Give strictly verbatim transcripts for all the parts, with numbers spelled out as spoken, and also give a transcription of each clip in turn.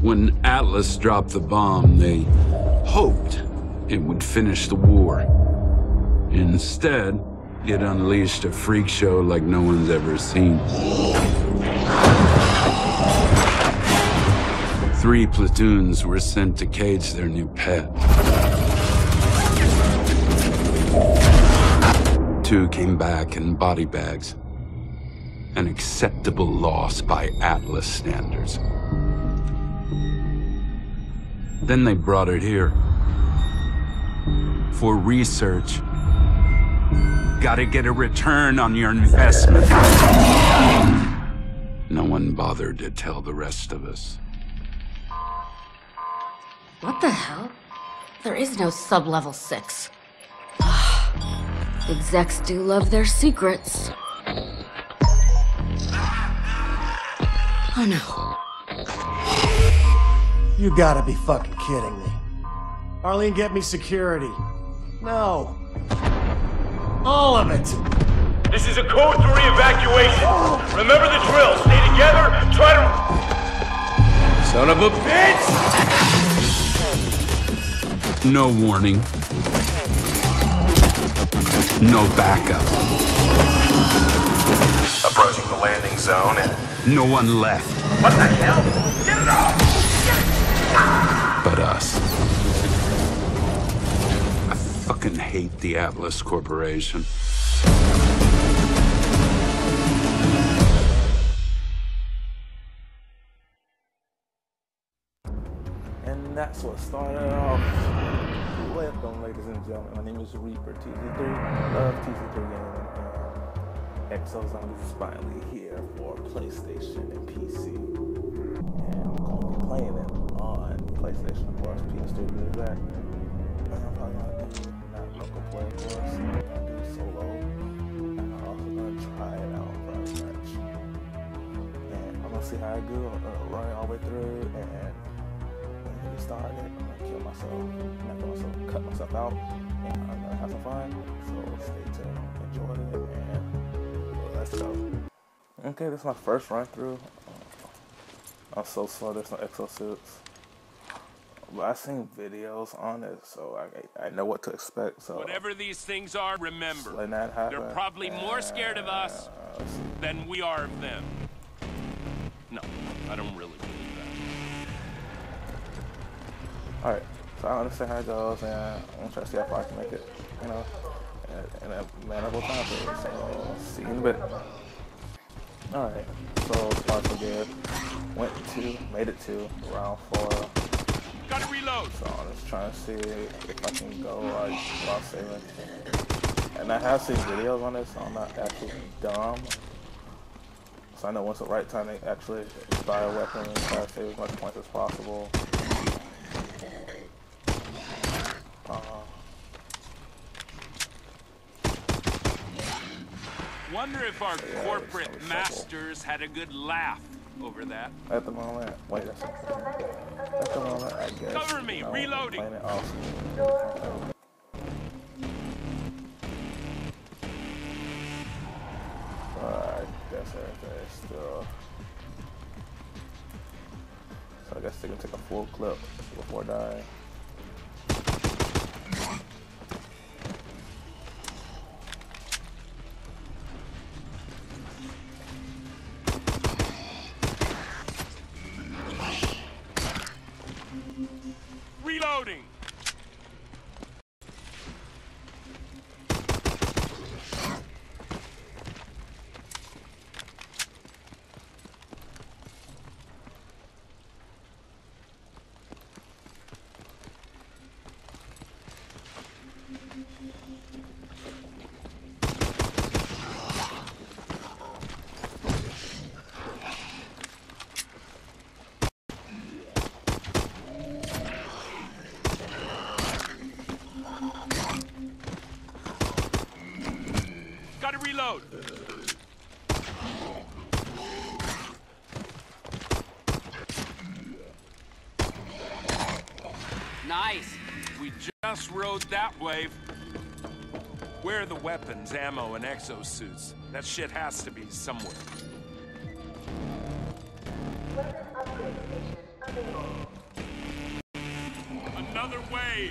When Atlas dropped the bomb, they hoped it would finish the war. Instead, it unleashed a freak show like no one's ever seen. Three platoons were sent to cage their new pet. Two came back in body bags. An acceptable loss by Atlas standards. Then they brought it here. For research. Gotta get a return on your investment. No one bothered to tell the rest of us. What the hell? There is no sub-level six. Execs do love their secrets. Oh no. You gotta be fucking kidding me. Arlene, get me security. No. All of it. This is a code three evacuation. Remember the drill. Stay together. Try to... Son of a bitch! No warning. No backup. Approaching the landing zone and... No one left. What the hell? Get it off! But us. I fucking hate the Atlas Corporation. And that's what started off. Welcome, ladies and gentlemen. My name is Reaper T Z three. Love T Z three gaming. And Exozone is finally here for PlayStation and P C. And I'm going to be playing it on PlayStation, of course. P S three to be exact. And I'm probably going to do not local play, of course. I'm going to do solo. And I'm also going to try it out very much. And I'm going to see how I do. I'm going to run it all the way through. And when we started, I'm going to kill myself. I'm not going to cut myself out. And I'm going to have some fun. So stay tuned. Enjoy it. And let's go. Okay, this is my first run through. I'm so slow, there's no exosuits. But I've seen videos on it, so I, I know what to expect. So whatever these things are, remember, that happen, they're probably and, more scared of us uh, than we are of them. No, I don't really believe that. Alright, so I understand how it goes, and I'm gonna try to see how far I can make it, you know, in a, in a manageable time period. So, see you in a bit. Alright, so starts so good. Went to, made it to round four. Gotta reload. So I'm just trying to see if I can go like while saving. And I have seen videos on this, so I'm not actually dumb. So I know when's the right time to actually buy a weapon and try to save as much points as possible. Uh, Wonder if our yeah, corporate masters had a good laugh over that. At the moment, wait a second. At the moment, I guess. Cover me, you know, reloading. playing it awesome. But I guess everything is still. So I guess they can take a full clip before dying. Reloading. Gotta reload. Nice. We just rode that wave. Where are the weapons, ammo, and exosuits? That shit has to be somewhere. Weapon upgrade station available. other way!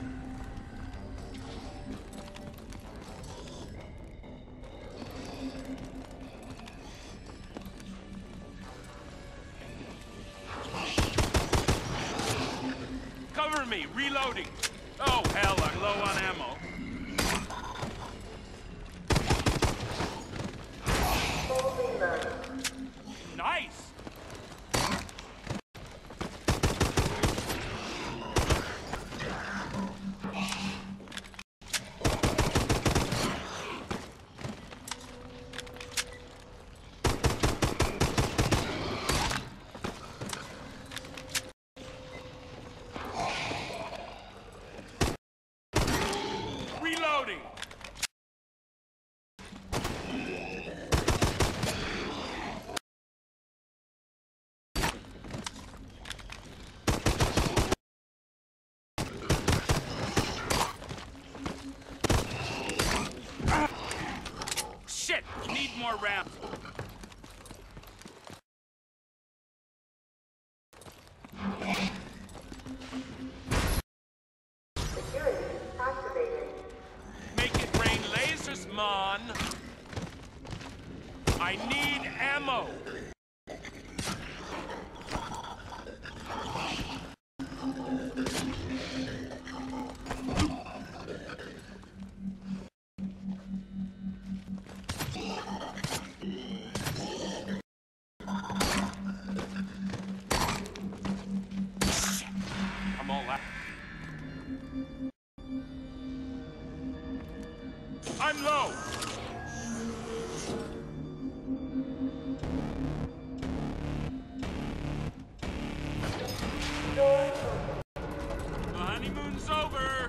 Cover me, reloading! Oh, hell, I'm low on ammo. Nice! Reloading! Shit! Need more rounds. Make it rain lasers, man. I need ammo. I'm all out. I'm low. The honeymoon's over.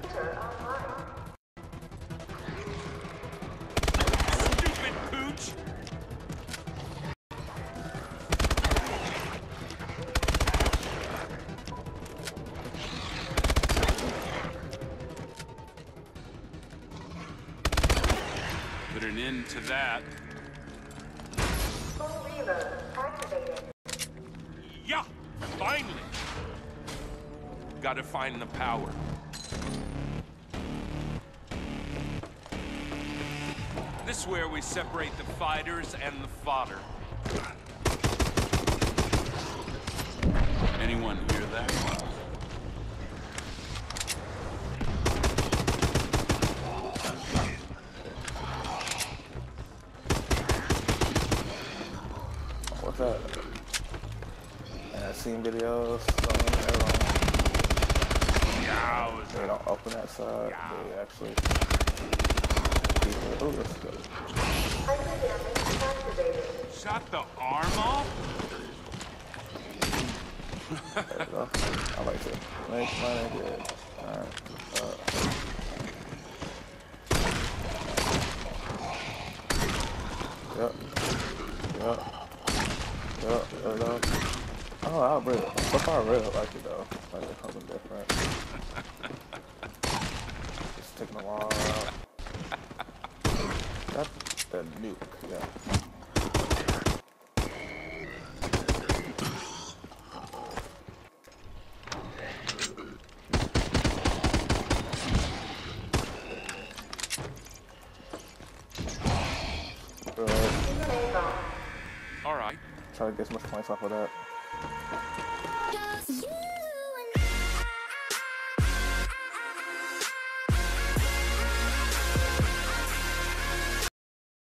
Stupid pooch. Put an end to that. Yeah, finally. Gotta find the power. This is where we separate the fighters and the fodder. Anyone hear that? What's that? And I've seen videos on there. Yeah, They don't open that side. Yeah. They actually. Oh, let's go. shot the arm off? There we go. I like to make money good. Alright. Uh, yep. Yep. Yep. There we go. Oh, I really, so far I really like it though. Like it's something different. Just taking the wall out. That's the nuke, yeah. All right. Try to get as much points off of that.